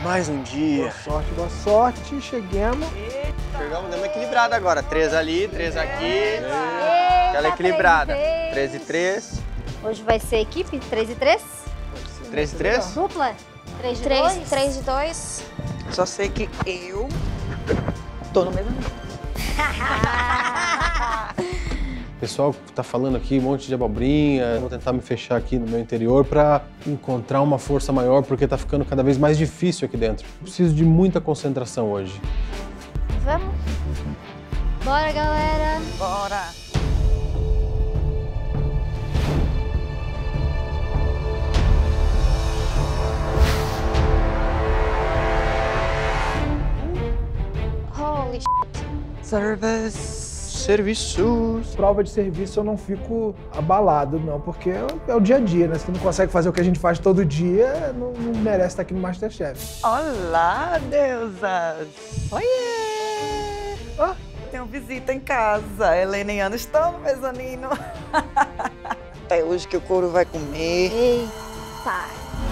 Mais um dia. Boa sorte, cheguemos. Chegamos, deu uma equilibrada agora. 3 ali, 3 aqui. Aquela equilibrada. 3 e 3. Hoje vai ser equipe? 3 e 3? 3 e 3? Dupla? 3 de 3, 2? 3 de 2. Só sei que eu tô no mesmo nível. O pessoal tá falando aqui um monte de abobrinha, vou tentar me fechar aqui no meu interior para encontrar uma força maior, porque tá ficando cada vez mais difícil aqui dentro. Preciso de muita concentração hoje. Vamos? Bora, galera! Bora! Holy shit. Serviços. Prova de serviço eu não fico abalado, não, porque é o dia a dia, né? Se tu não consegue fazer o que a gente faz todo dia, não merece estar aqui no Masterchef. Olá, deusas! Oiê! Ah. Tenho visita em casa. Helena e Ana estão no mezanino. É hoje que o couro vai comer. Eita!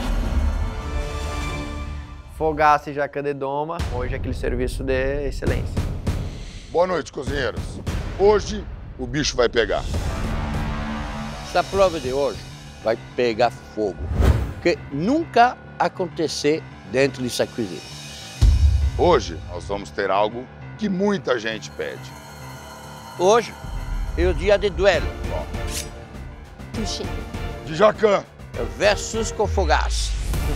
Fogaça e jaca de doma. Hoje é aquele serviço de excelência. Boa noite, cozinheiros. Hoje o bicho vai pegar. Essa prova de hoje vai pegar fogo, que nunca aconteceu dentro dessa cozinha. Hoje nós vamos ter algo que muita gente pede. Hoje é o dia de duelo. Tuxi. De Jacan. Versus com Fogaça.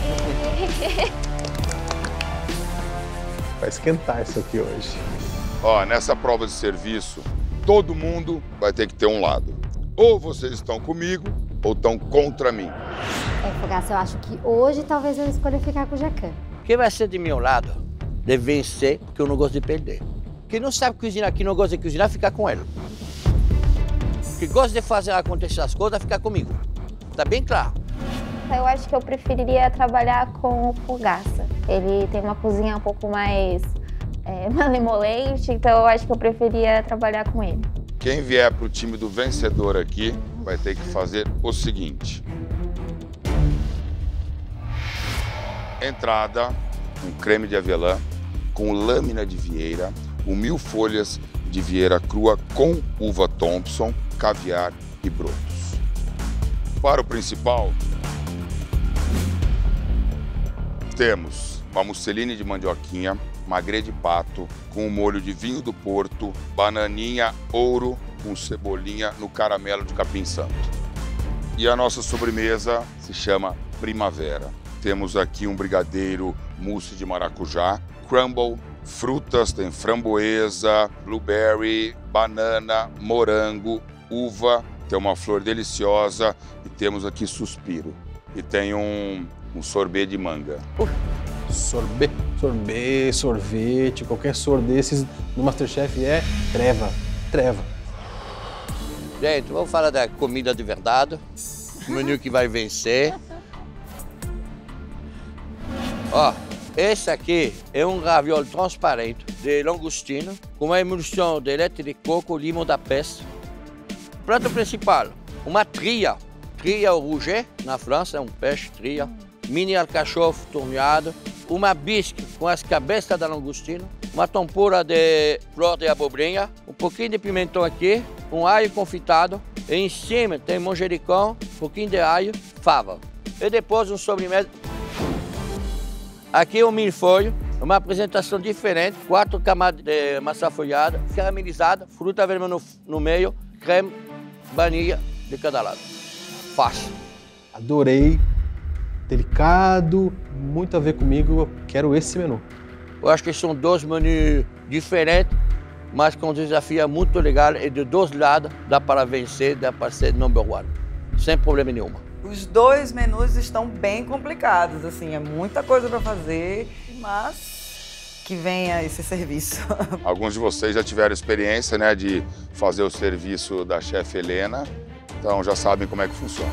Vai esquentar isso aqui hoje. Ó, nessa prova de serviço, todo mundo vai ter que ter um lado. Ou vocês estão comigo, ou estão contra mim. Fogaça, eu acho que hoje talvez eu escolha ficar com o Jacan. Quem vai ser de meu lado de vencer, porque eu não gosto de perder. Quem não sabe cozinhar, quem não gosta de cozinhar, fica com ele. Quem gosta de fazer acontecer as coisas, fica comigo. Tá bem claro. Eu acho que eu preferiria trabalhar com o Fogaça. Ele tem uma cozinha um pouco mais malemolente, então eu acho que eu preferia trabalhar com ele. Quem vier pro time do vencedor aqui vai ter que fazer o seguinte. Entrada, um creme de avelã com lâmina de vieira, 1000 folhas de vieira crua com uva Thompson, caviar e brotos. Para o principal, temos uma musseline de mandioquinha, magre de pato, com um molho de vinho do Porto, bananinha ouro com cebolinha no caramelo de capim santo. E a nossa sobremesa se chama Primavera. Temos aqui um brigadeiro mousse de maracujá, crumble, frutas, tem framboesa, blueberry, banana, morango, uva, tem uma flor deliciosa e temos aqui suspiro. E tem um sorbet de manga. Sorvete, qualquer sor desses no Masterchef é treva. Gente, vamos falar da comida de verdade, o menu que vai vencer. Ó, esse aqui é um ravioli transparente de langostino com uma emulsão de leite de coco, limão da peste. Prato principal, uma tria au rouget, na França, é um peixe tria. Mini alcachofre torneado, uma bisque com as cabeças da langostino, uma tempura de flor de abobrinha, um pouquinho de pimentão aqui, um alho confitado, e em cima tem manjericão, um pouquinho de alho, fava. E depois um sobremesa. Aqui um milfólio, uma apresentação diferente, 4 camadas de massa folhada, caramelizada, fruta vermelha no meio, creme, baunilha de cada lado. Fácil. Adorei. Delicado, muito a ver comigo, eu quero esse menu. Eu acho que são 2 menus diferentes, mas com um desafio muito legal e de 2 lados dá para vencer, dá para ser number 1, sem problema nenhum. Os 2 menus estão bem complicados, assim, é muita coisa para fazer, mas que venha esse serviço. Alguns de vocês já tiveram experiência, né, de fazer o serviço da chefe Helena, então já sabem como é que funciona.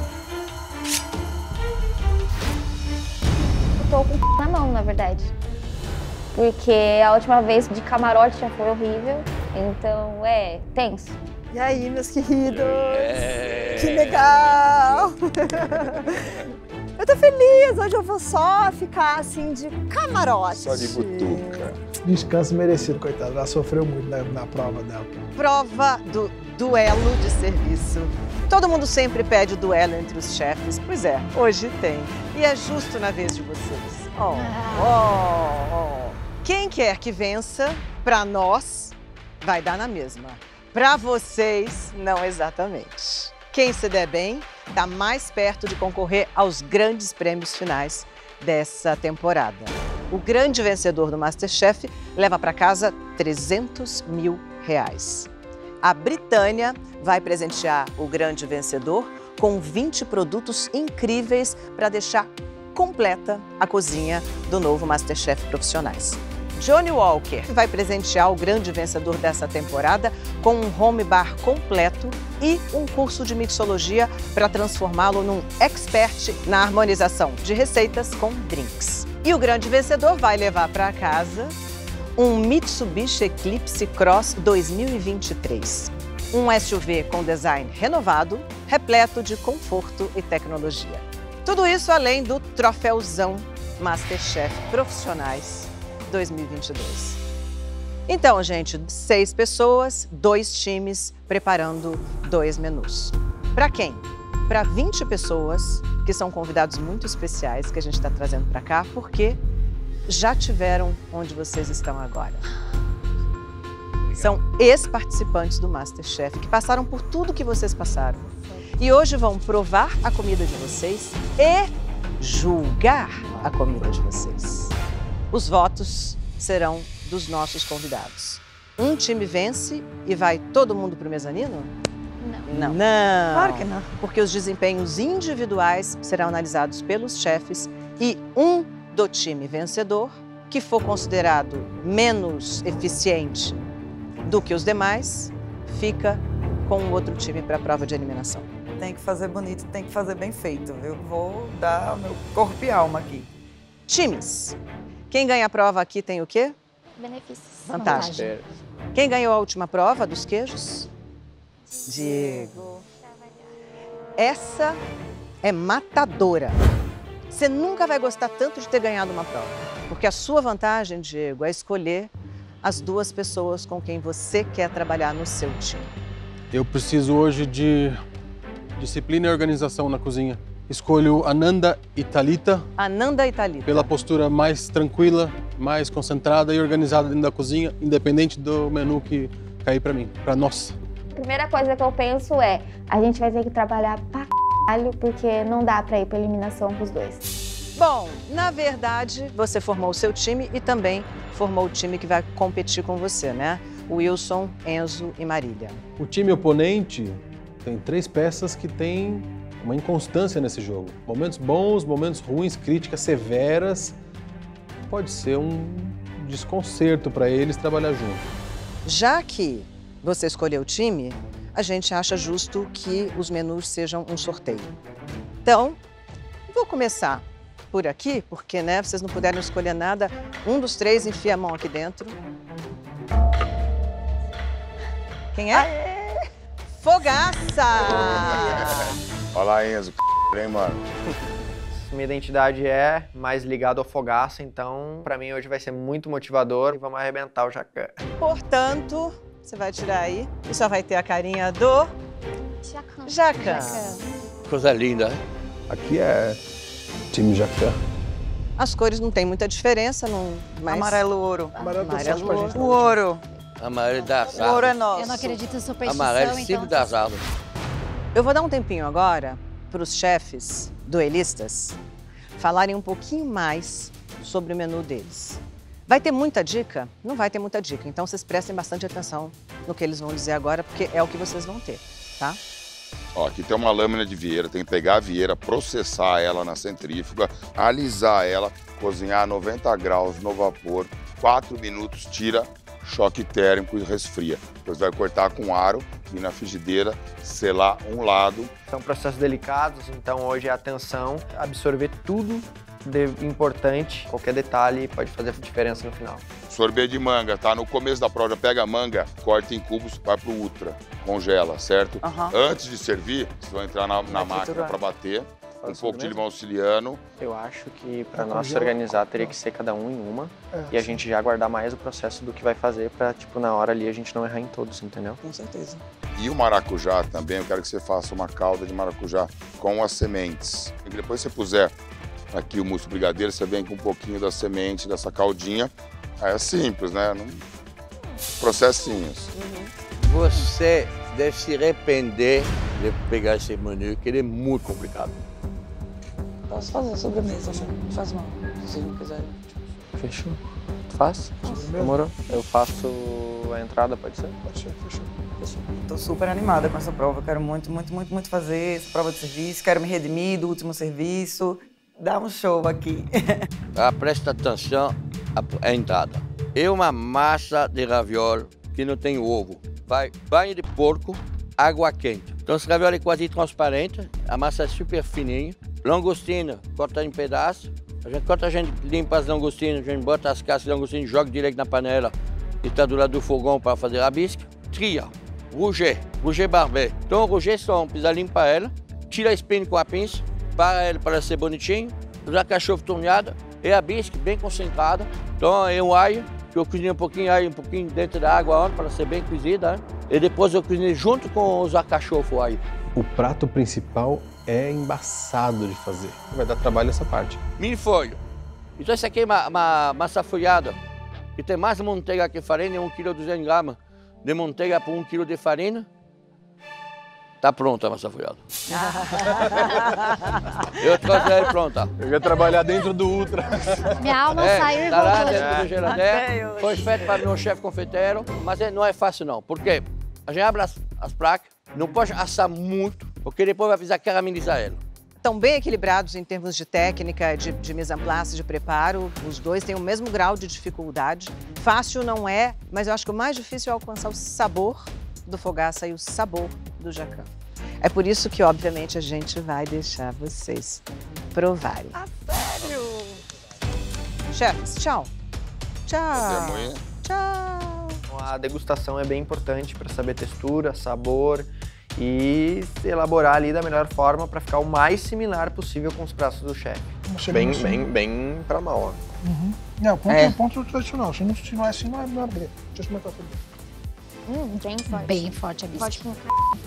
Tô com na mão, na verdade. Porque a última vez de camarote já foi horrível, então tenso. E aí, meus queridos? Que legal! Eu tô feliz, hoje eu vou só ficar assim de camarote. Só de butuca. Descanso merecido, coitado. Ela sofreu muito na prova dela. Prova do duelo de serviço. Todo mundo sempre pede o duelo entre os chefes. Pois é, hoje tem. E é justo na vez de vocês. Quem quer que vença, pra nós, vai dar na mesma. Pra vocês, não exatamente. Quem se der bem, tá mais perto de concorrer aos grandes prêmios finais dessa temporada. O grande vencedor do MasterChef leva para casa R$300 mil. A Britânia vai presentear o grande vencedor com 20 produtos incríveis para deixar completa a cozinha do novo MasterChef Profissionais. Johnny Walker vai presentear o grande vencedor dessa temporada com um home bar completo e um curso de mixologia para transformá-lo num expert na harmonização de receitas com drinks. E o grande vencedor vai levar para casa um Mitsubishi Eclipse Cross 2023. Um SUV com design renovado, repleto de conforto e tecnologia. Tudo isso além do troféuzão MasterChef Profissionais 2022. Então, gente, 6 pessoas, 2 times, preparando 2 menus. Para quem? Para 20 pessoas, que são convidados muito especiais, que a gente está trazendo para cá, porque já tiveram onde vocês estão agora. São ex-participantes do MasterChef, que passaram por tudo que vocês passaram. E hoje vão provar a comida de vocês e julgar a comida de vocês. Os votos serão dos nossos convidados. Um time vence e vai todo mundo pro mezanino? Não. Claro que não. Porque os desempenhos individuais serão analisados pelos chefes e um do time vencedor, que for considerado menos eficiente do que os demais, fica com o outro time para a prova de eliminação. Tem que fazer bonito, tem que fazer bem feito, viu? Vou dar meu corpo e alma aqui. Times. Quem ganha a prova aqui tem o quê? Benefícios. Vantagem. Quem ganhou a última prova dos queijos? Diego. Essa é matadora. Você nunca vai gostar tanto de ter ganhado uma prova, porque a sua vantagem, Diego, é escolher as 2 pessoas com quem você quer trabalhar no seu time. Eu preciso hoje de disciplina e organização na cozinha. Escolho Ananda e Thalita. Ananda e Thalita. Pela postura mais tranquila, mais concentrada e organizada dentro da cozinha, independente do menu que cair pra mim, pra nós. A primeira coisa que eu penso é, a gente vai ter que trabalhar pra caralho, porque não dá pra ir pra eliminação pros 2. Bom, na verdade, você formou o seu time e também formou o time que vai competir com você, né? Wilson, Enzo e Marília. O time oponente tem 3 peças que têm uma inconstância nesse jogo. Momentos bons, momentos ruins, críticas severas. Pode ser um desconcerto para eles trabalhar junto. Já que você escolheu o time, a gente acha justo que os menus sejam um sorteio. Então, vou começar por aqui, porque, né, vocês não puderam escolher nada. Um dos 3 enfia a mão aqui dentro. Quem é? Aê! Fogaça! Olha lá, Enzo, hein, mano? Minha identidade é mais ligada ao Fogaça, então pra mim hoje vai ser muito motivador e vamos arrebentar o Jacan. Portanto, você vai tirar aí e só vai ter a carinha do Jacan. Coisa linda, hein? Aqui é time Jacan. As cores não tem muita diferença, não. Mas... Amarelo ouro. Amarelo tá Amarelo certo pra gente. O ouro. Amarelo das O ouro é árvores. nosso. Eu não acredito em superstição, Amarelo então... sempre das árvores. Eu vou dar um tempinho agora para os chefes duelistas falarem um pouquinho mais sobre o menu deles. Vai ter muita dica? Não vai ter muita dica, então vocês prestem bastante atenção no que eles vão dizer agora, porque é o que vocês vão ter, tá? Ó, aqui tem uma lâmina de vieira, tem que pegar a vieira, processar ela na centrífuga, alisar ela, cozinhar a 90 graus no vapor, 4 minutos, tira, choque térmico e resfria. Depois vai cortar com aro e na frigideira selar um lado. São processos delicados, então hoje é atenção, absorver tudo de importante, qualquer detalhe pode fazer diferença no final. Sorvete de manga, tá? No começo da prova, pega a manga, corta em cubos, vai pro ultra, congela, certo? Antes de servir, vocês vão entrar na máquina para bater um pouco de limão siciliano. Eu acho que para nós se organizar teria que ser cada um em uma e a gente já guardar mais o processo do que vai fazer para, tipo, na hora ali a gente não errar em todos, entendeu? Com certeza. E o maracujá também, eu quero que você faça uma calda de maracujá com as sementes. E depois você puser aqui o mousse brigadeiro, você vem com um pouquinho da semente, dessa caldinha. É simples, né? Processinhos. Você deve se arrepender de pegar esse menu, que ele é muito complicado. Posso fazer a sobremesa, faz mal, se não quiser. Fechou. Faz? Demorou. Eu faço a entrada, pode ser? Pode ser, fechou. Tô super animada com essa prova, quero muito fazer essa prova de serviço, quero me redimir do último serviço. Dá um show aqui. Presta atenção à entrada. É uma massa de ravioli que não tem ovo. Vai banho de porco, água quente. Então esse ravioli é quase transparente, a massa é super fininha. Langostina, corta em pedaços. A gente limpa as langostinas, a gente bota as cascas de langostina, joga direto na panela que está do lado do fogão para fazer a bisca. Tria, rouget barbet. Então o rouget só precisa limpar ela, tira a espinha com a pinça, para ela para ser bonitinho, usar cachorro torneado e a bisca bem concentrada. Então é um alho, que eu cozinhei um pouquinho dentro da água para ser bem cozida. E depois eu cozinhei junto com os alcachofos aí. O prato principal é embaçado de fazer. Vai dar trabalho essa parte. Milho-folho. Então isso aqui é uma massa folhada, que tem mais manteiga que farinha, 1,2 kg de manteiga por 1 kg de farinha. Tá pronta a massa folhada. Eu trouxe aí pronta. Eu ia trabalhar dentro do Ultra. Minha alma saiu e tá lá voltou. dentro do geladeira. Foi feito para meu chefe confeiteiro, mas não é fácil não. Por quê? A gente abre as placas, não pode assar muito, porque depois vai precisar caramelizar ela. Estão bem equilibrados em termos de técnica, de mise en place, de preparo. Os dois têm o mesmo grau de dificuldade. Fácil não é, mas eu acho que o mais difícil é alcançar o sabor do fogaça e o sabor do jacan. É por isso que, obviamente, a gente vai deixar vocês provarem. Ah, sério? Chefes, tchau. Tchau. Tchau. A degustação é bem importante para saber textura, sabor e elaborar ali da melhor forma para ficar o mais similar possível com os pratos do chefe. Bem pra mão, ó. Não, o ponto tradicional. Se não é assim, não é abrir. Deixa eu experimentar tudo. Bem forte. Bem forte a bisca. Forte com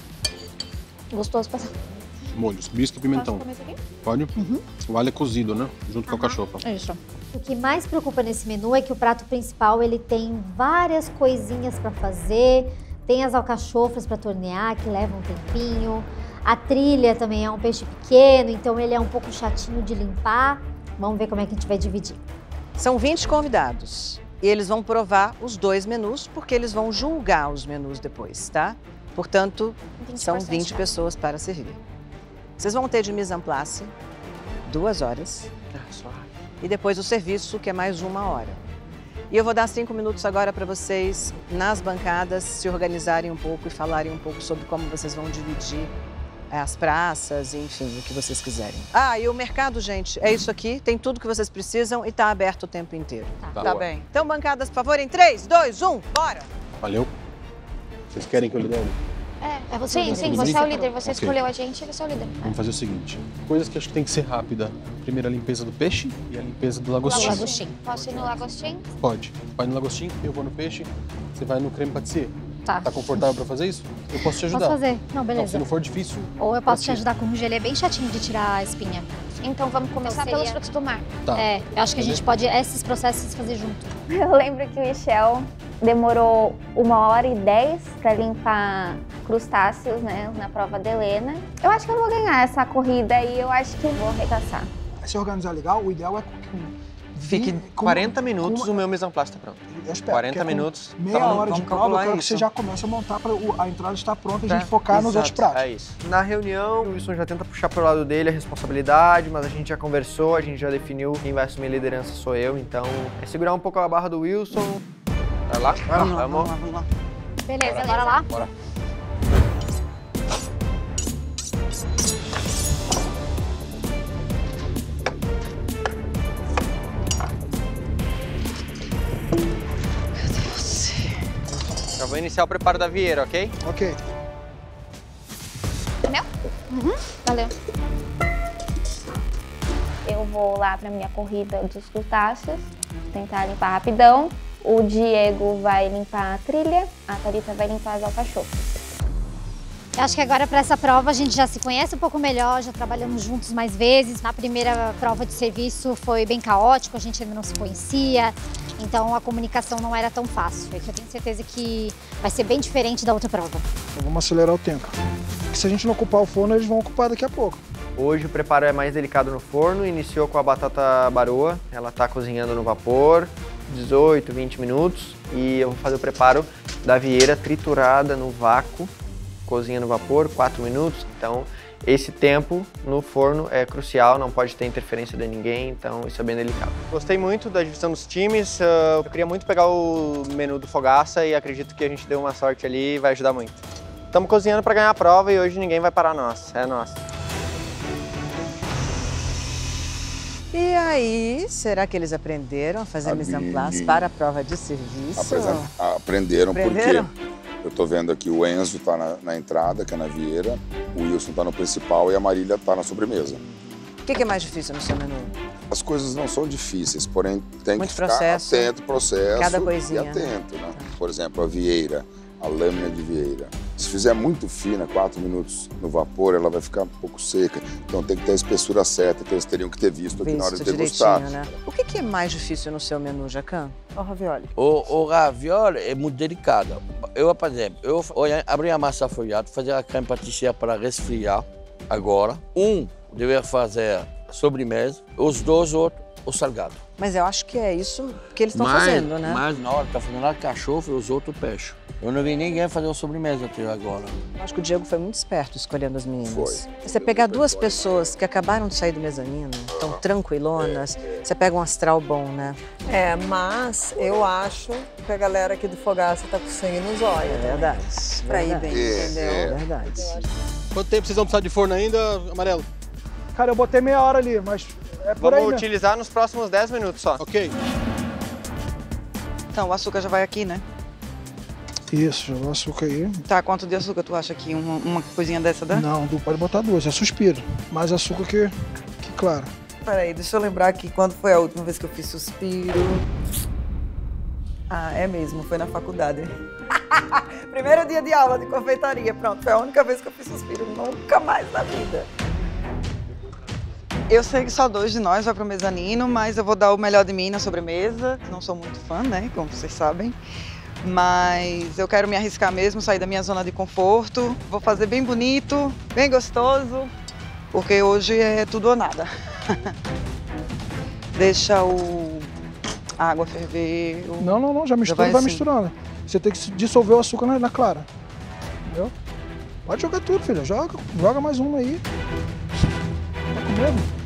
gostoso passar. Molhos, misto e pimentão. Posso comer isso aqui? Pode? O alho é cozido, né? Junto com a alcachofa. Isso. O que mais preocupa nesse menu é que o prato principal ele tem várias coisinhas para fazer. Tem as alcachofras para tornear, que levam um tempinho. A trilha também é um peixe pequeno, então ele é um pouco chatinho de limpar. Vamos ver como é que a gente vai dividir. São 20 convidados e eles vão provar os 2 menus, porque eles vão julgar os menus depois, tá? Portanto, são 20 pessoas para servir. Vocês vão ter de mise en place 2 horas e depois o serviço, que é mais 1 hora. E eu vou dar 5 minutos agora para vocês, nas bancadas, se organizarem um pouco e falarem um pouco sobre como vocês vão dividir as praças, enfim, o que vocês quiserem. Ah, e o mercado, gente, é isso aqui, tem tudo que vocês precisam e está aberto o tempo inteiro. Tá bem. Então, bancadas, por favor, em 3, 2, 1, bora! Valeu. Vocês querem que eu lidere? É você. Sim, você é o líder. Você escolheu a gente e você é o líder. Vamos fazer o seguinte. Coisas que acho que tem que ser rápida. Primeiro a limpeza do peixe e a limpeza do lagostim. Posso ir no lagostim? Pode. Vai no lagostim, eu vou no peixe, você vai no creme pâtissier. Tá. Tá confortável pra fazer isso? Eu posso te ajudar. Posso fazer. Não, beleza. Não, se não for difícil... Ou eu posso te ajudar com o gelê bem chatinho de tirar a espinha. Então vamos começar pelos frutos do mar. Tá. É, eu acho que a gente pode esses processos fazer junto. Eu lembro que o Michel demorou 1h10 para limpar crustáceos, né, na prova da Helena. Eu acho que eu vou ganhar essa corrida e eu acho que eu vou arregaçar. Se organizar legal, o ideal é que Fique 40 minutos, o meu mise en place tá pronto. Eu espero, 40 minutos. Meia hora de prova, eu quero que você isso. já comece a montar para a entrada estar pronta e a gente focar nos outros pratos. É isso. Na reunião, o Wilson já tenta puxar pro lado dele a responsabilidade, mas a gente já conversou, a gente já definiu quem vai assumir a liderança sou eu, então é segurar um pouco a barra do Wilson. Vai lá? Vamos lá. Beleza, bora lá? Bora. Já vou iniciar o preparo da vieira, ok? Ok. Meu? Valeu. eu vou lá para minha corrida dos crustáceos, tentar limpar rapidão. O Diego vai limpar a trilha, a Thalita vai limpar as alcachofras. Eu acho que agora para essa prova a gente já se conhece um pouco melhor, já trabalhamos juntos mais vezes. Na primeira prova de serviço foi bem caótico, a gente ainda não se conhecia, então a comunicação não era tão fácil. Eu tenho certeza que vai ser bem diferente da outra prova. Então vamos acelerar o tempo. Porque se a gente não ocupar o forno, eles vão ocupar daqui a pouco. Hoje o preparo é mais delicado no forno, iniciou com a batata baroa, ela está cozinhando no vapor, 18, 20 minutos, e eu vou fazer o preparo da vieira triturada no vácuo, cozinha no vapor, 4 minutos, então esse tempo no forno é crucial, não pode ter interferência de ninguém, então isso é bem delicado. Gostei muito da divisão dos times, eu queria muito pegar o menu do Fogaça e acredito que a gente deu uma sorte ali e vai ajudar muito. Estamos cozinhando para ganhar a prova e hoje ninguém vai parar nós, é nossa. E aí, será que eles aprenderam a fazer mise en place para a prova de serviço? Aprenderam porque eu tô vendo aqui o Enzo tá na entrada, que é na vieira, o Wilson tá no principal e a Marília tá na sobremesa. O que é mais difícil no seu menu? As coisas não são difíceis, porém tem muito que ficar processo, atento ao processo cada coisinha. E atento, né? Por exemplo, a vieira, a lâmina de vieira. Se fizer muito fina, 4 minutos no vapor, ela vai ficar um pouco seca. Então tem que ter a espessura certa, que eles teriam que ter visto aqui na hora de degustar. Né? O que é mais difícil no seu menu, Jacan? O ravioli. O ravioli é muito delicado. Eu, por exemplo, abri a massa folhada, fazer a creme pâtissière para resfriar agora. Dever fazer sobremesa, os dois outros, o salgado. Mas eu acho que é isso que eles estão fazendo, né? Mas na hora que tá fazendo a cachorro e os outros peixe. Eu não vi ninguém fazer uma sobremesa até agora. Eu acho que o Diego foi muito esperto escolhendo as meninas. Foi. Você pegar duas pessoas que acabaram de sair do mezanino, estão tranquilonas, você pega um astral bom, né? É, mas eu acho que a galera aqui do Fogaça tá com sangue nos olhos. É verdade. Pra ir bem, entendeu? É verdade. Quanto tempo vocês vão precisar de forno ainda, Amarelo? Cara, eu botei meia hora ali, mas é por aí Vamos mesmo. utilizar nos próximos 10 minutos só. Ok. Então, o açúcar já vai aqui, né? Isso, jogou açúcar aí. Tá, quanto de açúcar tu acha aqui? Uma coisinha dessa dá? Não, pode botar 2, é suspiro. Mais açúcar que claro. Peraí, deixa eu lembrar aqui quando foi a última vez que eu fiz suspiro. Ah, é mesmo, foi na faculdade. Primeiro dia de aula de confeitaria, pronto. Foi a única vez que eu fiz suspiro, nunca mais na vida. Eu sei que só 2 de nós vai pro mezanino, mas eu vou dar o melhor de mim na sobremesa. Não sou muito fã, né, como vocês sabem. Mas eu quero me arriscar mesmo, sair da minha zona de conforto. Vou fazer bem bonito, bem gostoso, porque hoje é tudo ou nada. Deixa a água ferver. Não, já mistura, vai misturando. Você tem que dissolver o açúcar na clara. Entendeu? Pode jogar tudo, filha. Joga mais uma aí. Tá com medo?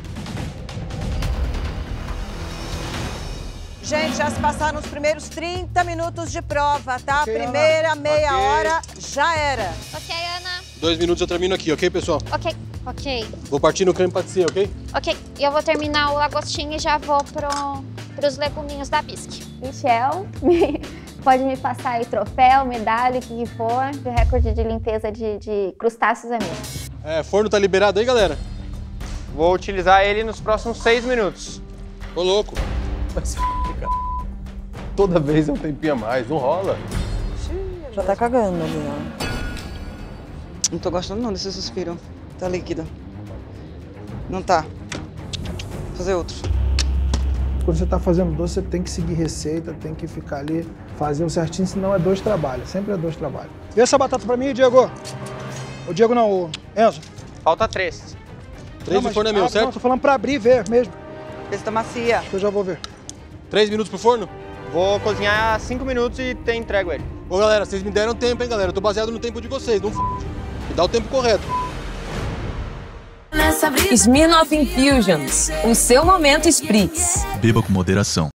Gente, já se passaram os primeiros 30 minutos de prova, tá? Okay, primeira meia hora já era. Ok, Ana. 2 minutos eu termino aqui, ok, pessoal? Ok. Vou partir no creme pâtissier, ok? Ok, eu vou terminar o lagostinho e já vou pros leguminhos da bisque. Michel, pode me passar aí troféu, medalha, o que for. O recorde de limpeza de crustáceos é meu. Forno tá liberado aí, galera? Vou utilizar ele nos próximos 6 minutos. Ô, louco. Toda vez é um tempinho a mais, não rola. Já tá cagando ali, ó. Não tô gostando não desse suspiro. Tá líquido. Não tá. Vou fazer outro. Quando você tá fazendo doce, você tem que seguir receita, tem que ficar ali, fazer o certinho, senão é 2 trabalhos. Sempre é 2 trabalhos. Vê essa batata pra mim, Diego. O Diego não, o Enzo. Falta 3. 3 no forno é meu, certo? Não, tô falando pra abrir e ver mesmo. Vê se tá macia. Eu já vou ver. 3 minutos pro forno? Vou cozinhar 5 minutos e entrego ele. Ô, galera, vocês me deram tempo, hein, galera? Eu tô baseado no tempo de vocês, não me dá o tempo correto. Smirnoff Infusions, o seu momento Spritz. Beba com moderação.